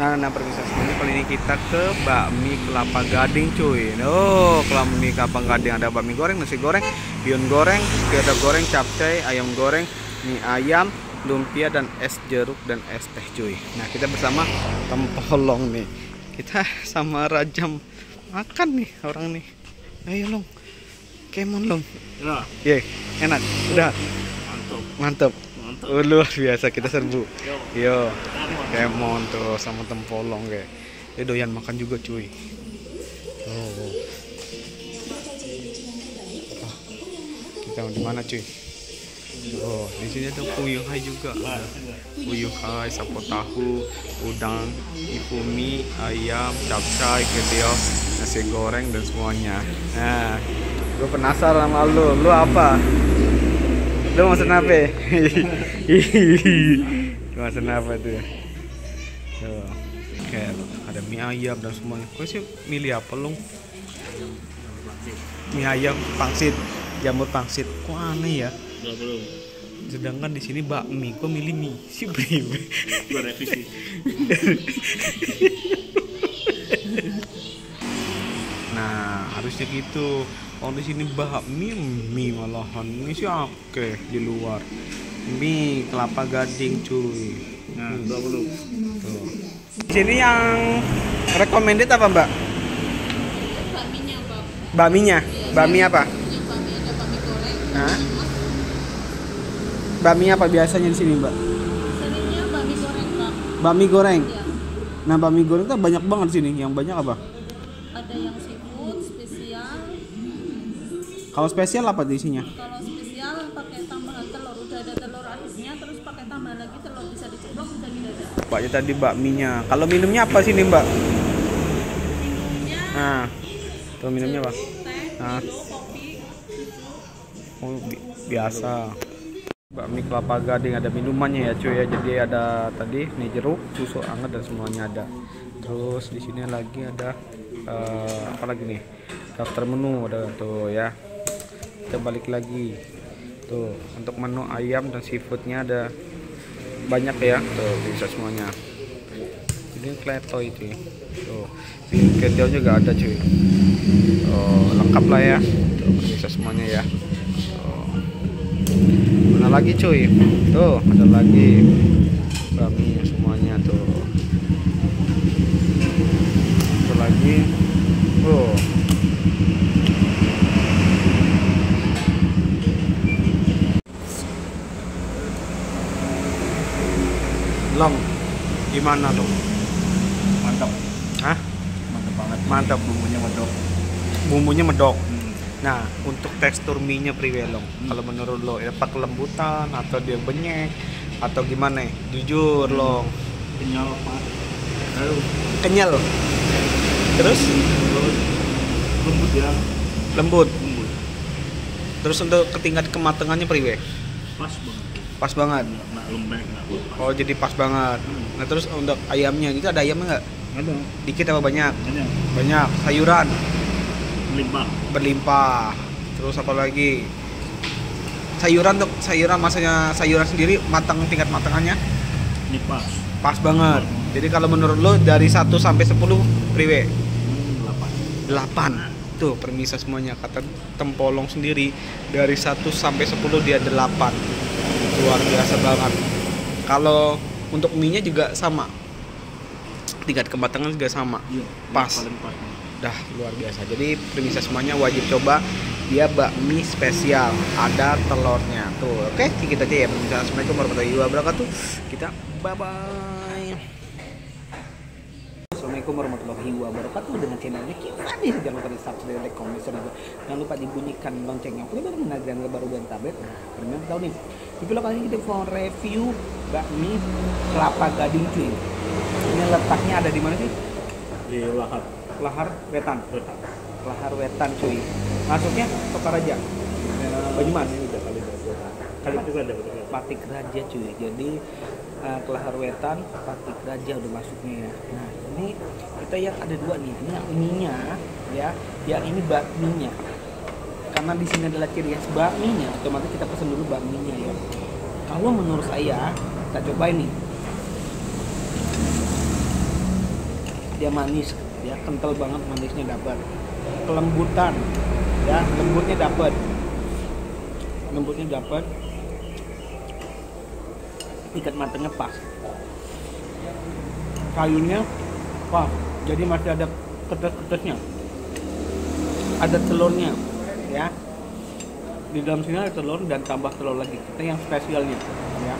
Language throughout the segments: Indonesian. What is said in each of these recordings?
Nah pemirsa semuanya, kali ini kita ke bakmi Kelapa Gading cuy. Oh, bakmi Kelapa Gading ada bakmi goreng, nasi goreng, bihun goreng, ada goreng, capcay, ayam goreng, mie ayam, lumpia dan es jeruk dan es teh cuy. Nah kita bersama Tempolong nih. Kita sama Rajam makan nih orang nih. Ayo Long, kemon Long. Ya, enak. Udah. Mantap. Luar biasa, kita serbu. Yo. Kemon tuh sama Tempolong kayak. Dia doyan makan juga cuy. Oh. Kita di mana cuy? Oh, di sini ada puyuh hai juga. Puyuh hai, sapo tahu, udang, ifumi, ayam, capcay, gitu, nasi goreng dan semuanya. Nah, gue penasaran sama lu apa? Lu mau pesen apa? Lu pesen apa tuh? Tuh, kayak ada mie ayam dan semuanya. Gue sih milih apa lu? Mie ayam, pangsit, jamur pangsit. Kok aneh ya? Sedangkan di sini bakmi, gue milih mie si bribe. Gue revisi. Nah, harusnya gitu. Kalau di sini bakmi, mie malahan. Ini sih oke di luar. Mie Kelapa Gading cuy. Nah, 20. Tuh. Di sini yang recommended apa, Mbak? Bakminya, Bang. Bakminya. Bakmi apa? Yang bakmi ada bakmi goreng. Hah? Bakmi apa biasanya di sini, Mbak? Seringnya bakmi goreng, Bang. Bakmi goreng. Ya. Nah, bakmi goreng tuh banyak banget di sini. Yang banyak apa? Ada yang seafood spesial. Kalau spesial apa di isinya? Kalau spesial pakai tambahan telur. Udah ada telur asinnya, terus pakai tambah lagi telur, bisa diceplok, bisa didada. Mbaknya tadi bakminya. Kalau minumnya apa sini, Mbak? Minumnya Nah, tuh minumnya apa? teh, Nah. Milo, kopi. Oh, biasa. Bakmi Kelapa Gading ada minumannya ya cuy ya. Jadi ada tadi nih jeruk, susu hangat dan semuanya ada. Terus di sini lagi ada apa lagi nih? Daftar menu ada tuh ya. Kita balik lagi. Tuh, untuk menu ayam dan seafoodnya ada banyak ya. Tuh, bisa semuanya. Ini kleto itu. Tuh, ketel juga ada cuy. Oh, lengkap lah ya. Tuh, bisa semuanya ya. Mana lagi cuy? Tuh, ada lagi bakminya semuanya tuh. Ada lagi. Oh. Long, gimana dong? Mantap. Hah? Mantap banget. Mantap. Bumbunya mantap. Bumbunya medok. Nah, untuk tekstur mie-nya priwe Long? Kalau menurut lo, apa kelembutan atau dia benyek atau gimana? Jujur Long. Kenyal, Pak. Aduh, Kenyal. Terus lembut ya. lembut. Lembut. Terus untuk tingkat kematangannya priwe? Pas banget. Pas banget. Nggak lembek, nggak apa. Oh, jadi pas banget. Nah, terus untuk ayamnya itu ada ayamnya nggak? Ada. Dikit apa banyak? Ada. Banyak. Sayuran Melimpah. berlimpah. Terus apa lagi? Sayuran maksudnya sayuran sendiri tingkat matangannya Ini pas. pas banget. Jadi kalau menurut lo dari 1 sampai 10 priwe? 8. 8. Tuh permisa semuanya, kata Tempolong sendiri dari 1 sampai 10 dia 8. Luar biasa banget. Kalau untuk mie-nya juga sama. Tingkat kematangan juga sama. Iya. Pas. Paling pas. Dah luar biasa. Jadi permisa semuanya wajib coba. Dia bakmi spesial, ada telurnya. Tuh, oke, kita aja ya. Assalamualaikum warahmatullahi wabarakatuh. Kita bye bye. Assalamualaikum warahmatullahi wabarakatuh. Dengan channelnya kita nih, jangan lupa di subscribe, like, comment, share juga. Jangan lupa dibunyikan loncengnya. Oke, baru menagihan baru dan tablet. Kalian tahu nih. Di video kali ini kita mau review bakmi Kelapa Gading cuy. Ini letaknya ada di mana sih? Di Lahar. Lahar Wetan. Lahar Wetan cuy. Masuknya Tokaraja. Banyumas. Ini udah kali Kali ada. Patik Raja cuy. Jadi ke Lahar Wetan, Patik Raja udah masuknya ya. Nah, ini kita lihat ada dua nih. Ini yang ininya ya, yang ini bakminya. Karena di sini adalah ciri khas bakminya, otomatis kita pesan dulu bakminya ya. Kalau menurut saya, kita cobain nih. dia manis ya, kental banget, manisnya dapat, kelembutan ya, lembutnya dapat, tingkat matangnya pas, kayunya wah, jadi masih ada ketes-ketesnya, ada telurnya ya, di dalam sini ada telur dan tambah telur lagi, kita yang spesialnya ya.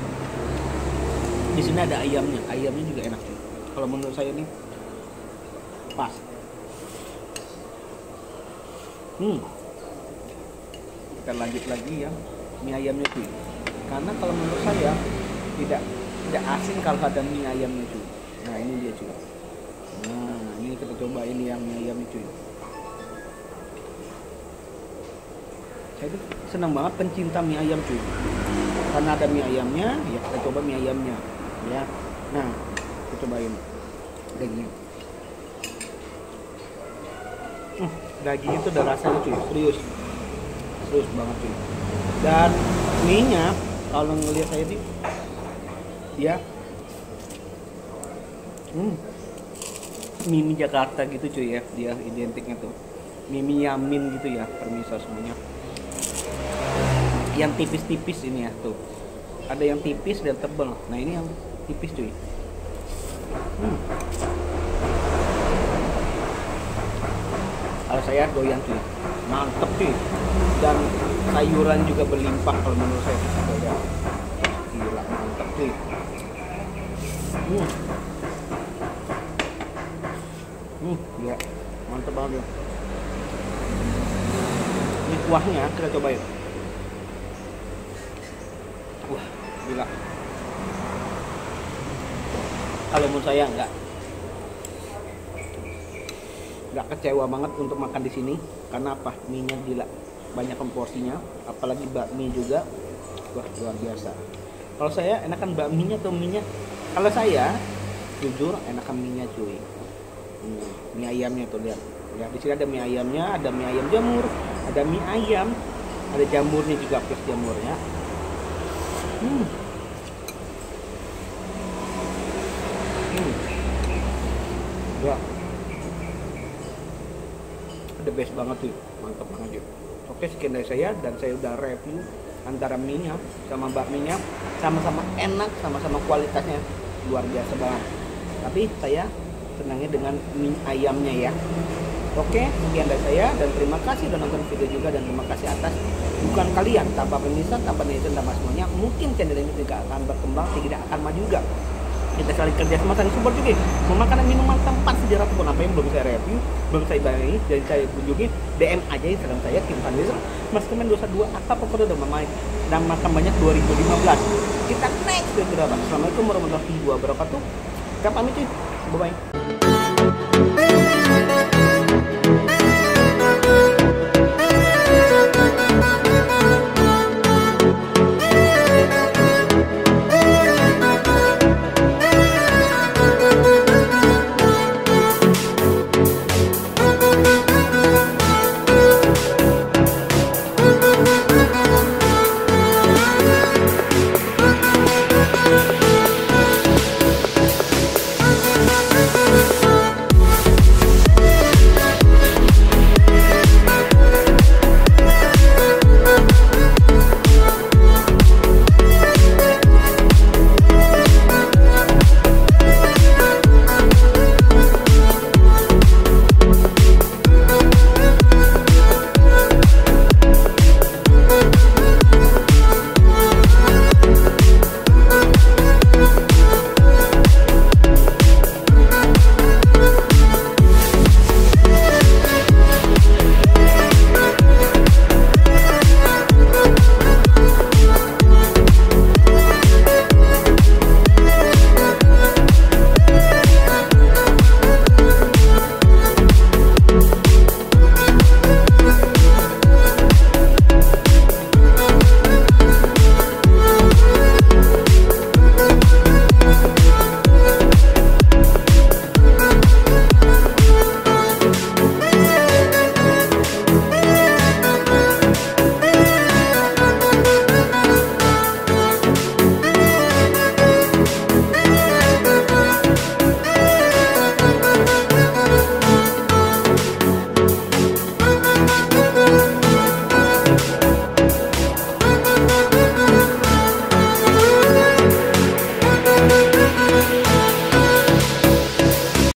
Di sini ada ayamnya juga enak sih. Kalau menurut saya nih pas. Kita lanjut lagi ya mie ayamnya cuy. Karena kalau menurut saya tidak asing kalau ada mie ayamnya cuy. Nah ini dia cuy. Nah ini kita coba ini yang mie ayamnya cuy. Saya tuh senang banget pencinta mie ayam cuy. Karena ada mie ayamnya, ya kita coba mie ayamnya ya. Nah kita cobain dagingnya. Dagingnya tuh udah rasanya cuy, serius banget cuy. Dan mie nya kalau ngelihat saya nih ya mie Jakarta gitu cuy ya, dia identiknya tuh mie Yamin gitu ya, permisa semuanya. Yang tipis-tipis ini ya tuh, ada yang tipis dan tebal. Nah ini yang tipis cuy. Kalau saya doyan cuy, mantep cuy, dan sayuran juga berlimpah kalau menurut saya doyan. Gila mantep cuy. Ya, mantep banget ya. Ini kuahnya kita cobain. Wah, gila. Kalau menurut saya nggak kecewa banget untuk makan di sini. Karena apa? Mie-nya gila, banyak porsinya, apalagi bakmi juga. Wah, luar biasa. Kalau saya enakan bakminya atau mie-nya? Kalau saya jujur enakan mie-nya cuy. Mie ayamnya tuh lihat. Ya, di sini ada mie ayamnya, ada mie ayam jamur, ada mie ayam, ada jamurnya juga plus jamurnya. Ya, the best banget tuh, mantap banget. Oke, sekian dari saya, dan saya udah review antara mie-nya sama bakminya, sama-sama enak, sama-sama kualitasnya luar biasa banget. Tapi saya senangnya dengan mie ayamnya ya. Oke, sekian dari saya, dan terima kasih udah nonton video juga, dan terima kasih atas bukan kalian, tanpa pemirsa, tanpa netizen, tanpa semuanya, mungkin channel ini tidak akan berkembang, tidak akan maju juga. Kita saling kerja sama, saling support juga. Makanan minuman tempat sejarah pun apa yang belum saya review, belum saya bagi, dan saya kunjungi, DM aja Instagram saya Kim Vanlizer, Mas Kemen 22 apa pokoknya udah dan makan banyak 2015. Kita next video berapa? Assalamualaikum warahmatullahi wabarakatuh. Kita pamit cuy, bye bye.